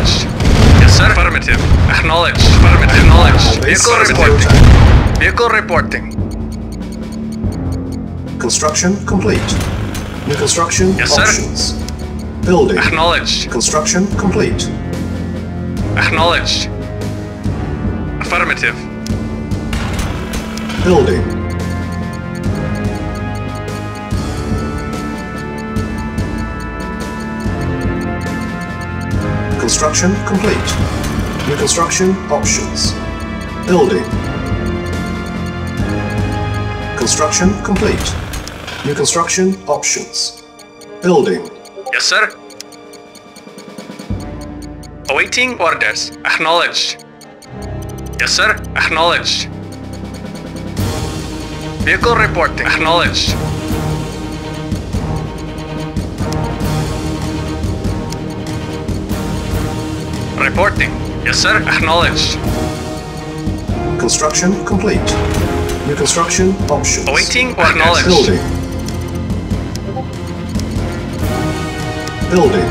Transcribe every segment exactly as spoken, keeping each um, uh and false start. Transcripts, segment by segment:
Acknowledged. Yes, sir. Affirmative. Acknowledged. Affirmative. Acknowledged. Vehicle reporting. Vehicle reporting. Construction complete. New construction Yes, sir. options. Building. Acknowledged. Construction complete. Acknowledged. Affirmative. Building. Construction complete. New construction options. Building. Construction complete. New construction options. Building. Yes, sir. Awaiting orders. Acknowledged. Yes, sir. Acknowledged. Vehicle reporting. Acknowledged. Reporting. Yes, sir. Acknowledged. Construction complete. New construction options. Awaiting orders. Acknowledged. Building. Building.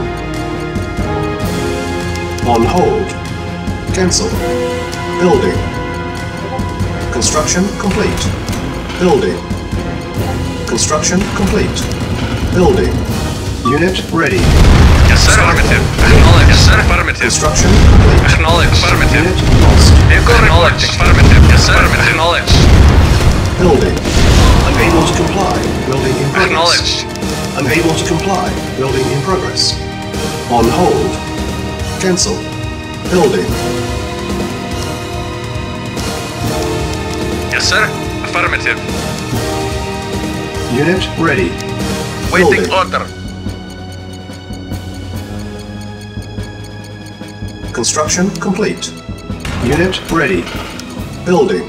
On hold. Cancel. Building. Construction complete. Building. Construction complete. Building. Unit ready. Yes, sir. Affirmative. Acknowledged. Yes, sir. Affirmative. Construction complete. Acknowledged. Affirmative. Unit lost. Vehicle acknowledged. Affirmative. Yes, sir. Acknowledged. Building. Unable to comply. Building in progress. Acknowledged. Unable to comply. Building in progress. On hold. Cancel. Building. Yes, sir. Affirmative. Unit ready. Waiting Building. order. Construction complete. Unit ready. Building.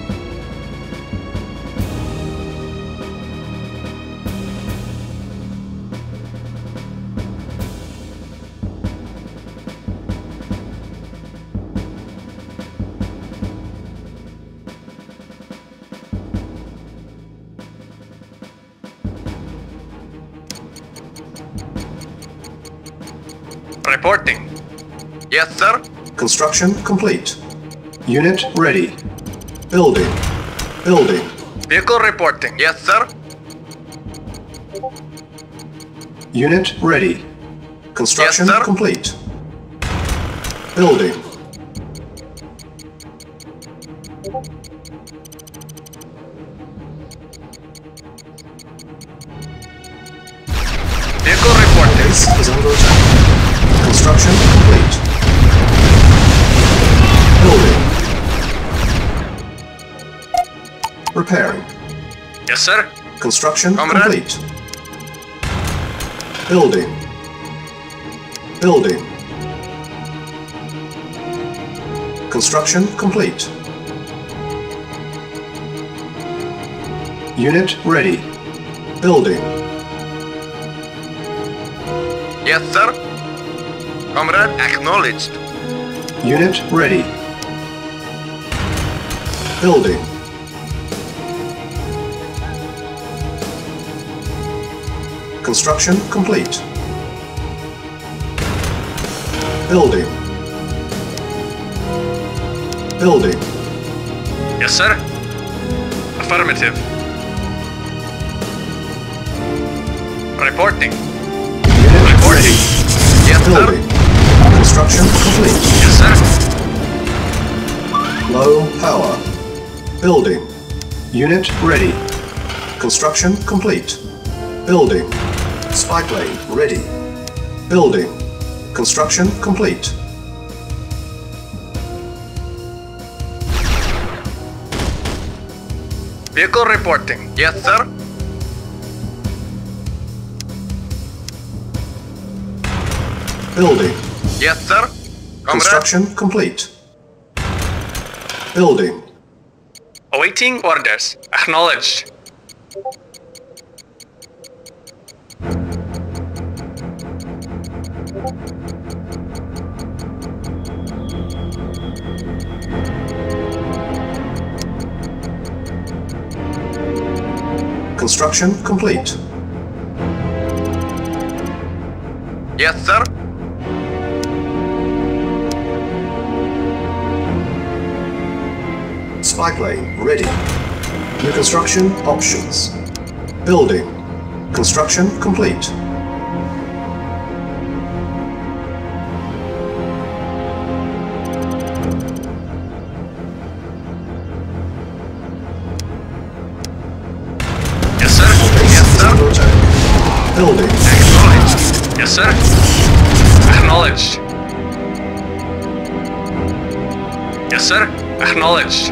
Reporting. Yes, sir. Construction complete. Unit ready. Building. Building. Vehicle reporting. Yes, sir. Unit ready. Construction Yes, sir. complete. Building. Vehicle reporting. Base is under attack. Construction complete. Building. Repairing. Yes, sir. Construction Comrade. complete. Building. Building. Construction complete. Unit ready. Building. Yes, sir. Comrade, acknowledged. Unit ready. Building. Construction complete. Building. Building. Yes, sir. Affirmative. Reporting. Unit Reporting. ready. Yes, sir. Building. Construction complete. Yes, sir. Low power. Building. Unit ready. Construction complete. Building. Spy plane ready. Building. Construction complete. Vehicle reporting. Yes, sir. Building. Yes, sir. Comrade, Construction complete. Building. awaiting orders. Acknowledged. Construction complete. Yes, sir. Spy plane ready. New construction options. Building. Construction complete. Yes, sir. Yes, sir. Building. Acknowledged. Yes, sir. Acknowledged. Yes, sir. Acknowledged.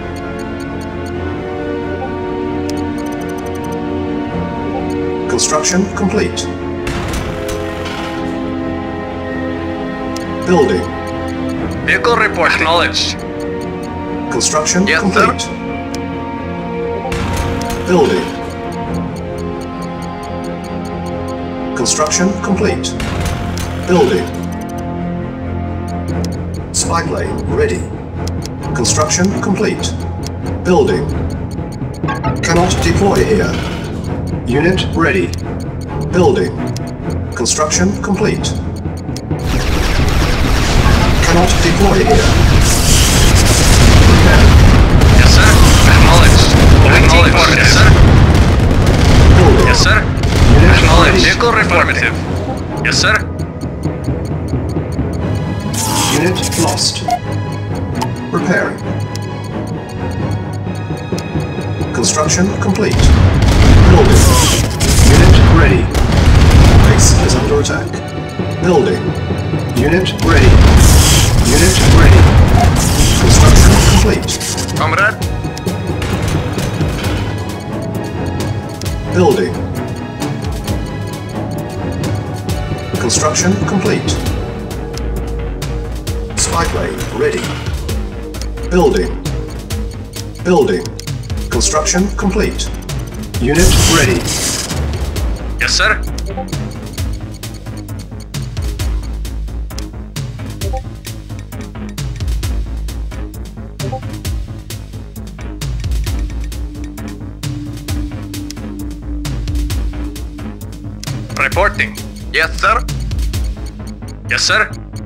Construction complete. Building. Vehicle report. Acknowledged. Construction Yes, complete. sir. Building. Construction complete. Building. Spy plane ready. Construction complete. Building. Cannot deploy here. Unit ready. Building. Construction complete. Cannot deploy here. Repair. Yes, sir. Acknowledged. Acknowledged. Yes, sir. Building. Yes, sir. Unit Acknowledged. ready. Vehicle affirmative. Yes, sir. Unit lost. Repairing. Construction complete. Building. Unit ready. Base is under attack. Building. Unit ready. Unit ready. Construction complete. Comrade. Building. Construction complete. Spy plane ready. Building. Building. Construction complete. Unit ready. Yes, sir. Reporting. Yes, sir. Yes, sir.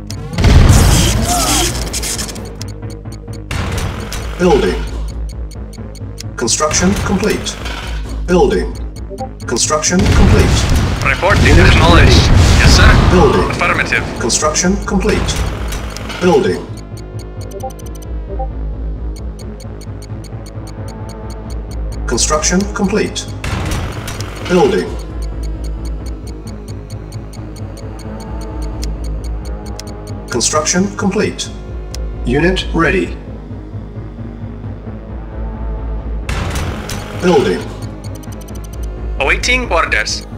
Building. Construction complete. Building. Construction complete. Reporting. Unit Acknowledged. ready. Yes, sir. Building. Affirmative. Construction complete. Building. Construction complete. Building. Construction complete. Unit ready. Building. Awaiting orders.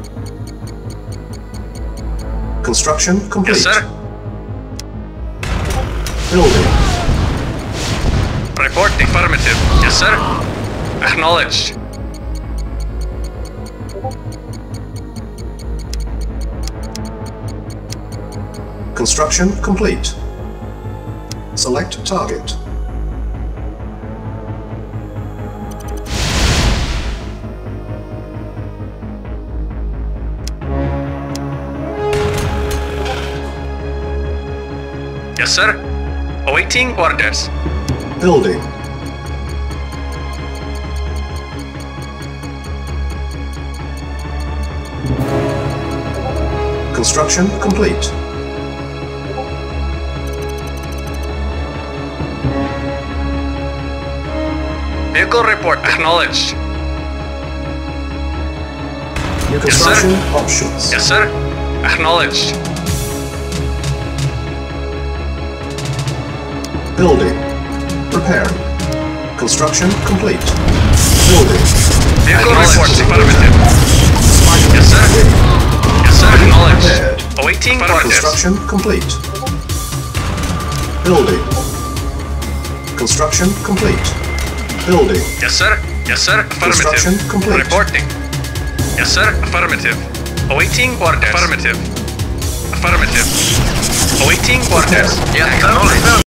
Construction complete. Yes, sir. Building. Reporting. Affirmative. Yes, sir. Acknowledged. Construction complete. Select target. Yes, sir. Awaiting orders. Building. Construction complete. Vehicle report. Acknowledged. New Yes, sir. construction options. Yes, sir. Acknowledged. Building. Repairing. Construction complete. Building. Vehicle Acknowledged. report. Affirmative. Spy Yes, sir. ready. Yes, sir. Acknowledged. Prepared. Awaiting orders. Construction complete. Building. Construction complete. Building. Yes, sir. Yes, sir. Construction Affirmative. complete. Reporting. Yes, sir. Affirmative. Awaiting orders. Affirmative. Affirmative. Awaiting orders. Yes, sir.